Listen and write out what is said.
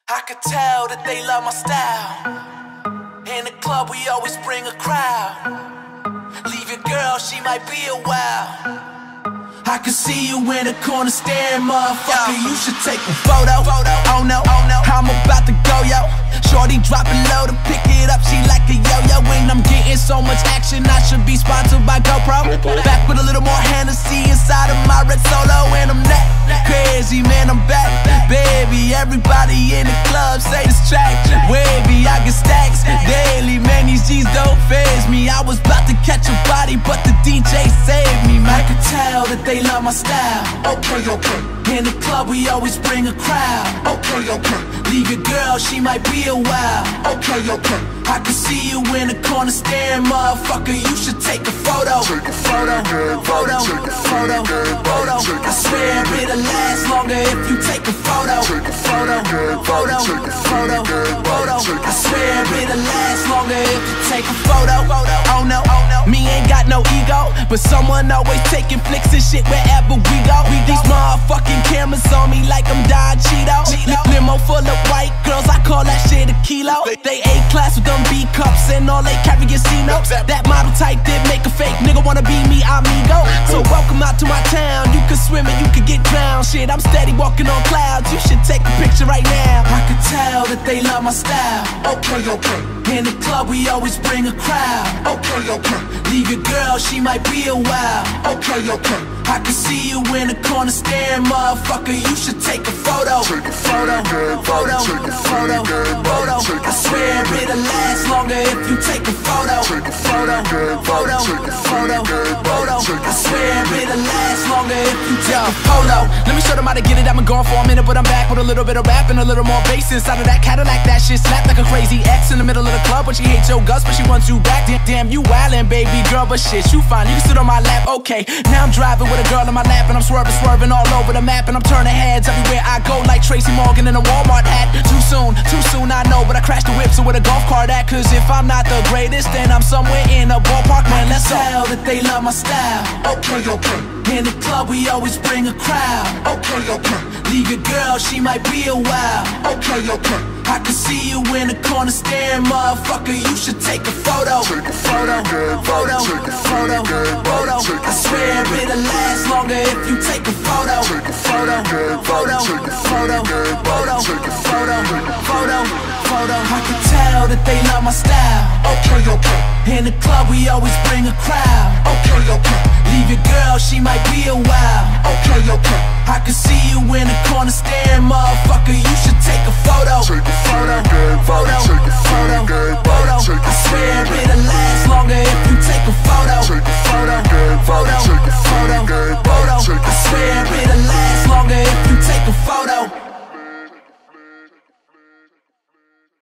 I could tell that they love my style. In the club we always bring a crowd. Leave your girl, she might be a while. I can see you in the corner staring, motherfucker, you should take a photo. Oh no, I'm about to go, yo. Shorty drop it low to pick it up, she like a yo-yo. And I'm getting so much action, I should be sponsored by GoPro. Back with a little more Hennessy inside of my red Solo. And I'm that crazy, man, I'm back. Baby, everybody in the club say this track wavy, I get stacks daily, man, these G's don't faze me. I was about to catch a body, but the DJ saved me, man. I could tell that they love my style. Okay. In the club we always bring a crowd. Okay. Leave your girl, she might be a while. Okay. I can see you in the corner staring, motherfucker, you should take a photo. Photo. I swear it'll last longer if you take a photo. Photo. I swear it'll last longer if you take a photo. Oh no, me ain't got no ego, but someone always taking flicks and shit wherever we go. These motherfucking cameras on me like I'm Don Cheeto. Limo full of white girls, I call that shit a kilo. They A-class with them B-cups and all they carry is C-notes. That model type did make a fake nigga wanna be me, amigo. So welcome out to my town, you can swim and you can get drowned. Shit, I'm steady walking on clouds, you should take a picture right now. I can tell that they love my style. Okay. In the club we always bring a crowd. Okay. Leave your girl, she might be a while. Okay. I can see you in the corner staring, motherfucker, you should take a photo. Photo. I swear it'll last longer if you take a photo. Photo. I swear it'll last longer if you take a photo. Let me show them how to get it, I've been gone for a minute, but I'm back with a little bit of rap and a little more bass inside of that Cadillac. That shit slapped like a crazy ex in the middle of the club, but she hates your guts, but she wants you back. Damn, you wildin', baby girl, but shit, you fine, you can sit on my lap, okay. Now I'm driving with a girl in my lap, and I'm swerving all over the map, and I'm turning heads everywhere I go like Tracy Morgan in a Walmart hat. Too soon, I know, but I crashed the whip, so where the golf cart at? Cause if I'm not the greatest, then I'm somewhere in a ballpark, man, let's go. I can tell that they love my style. Okay. In the club we always bring a crowd. Okay. Leave your girl, she might be a while. Okay. I can see you in the corner staring, motherfucker, you should take a photo. Photo. I swear it'll last longer if you take a photo. Photo. I can tell that they love my style. Okay. In the club we always bring a crowd. Okay. Leave your girl, she might be a while. Okay. I can see you in the corner staring, motherfucker, you should take a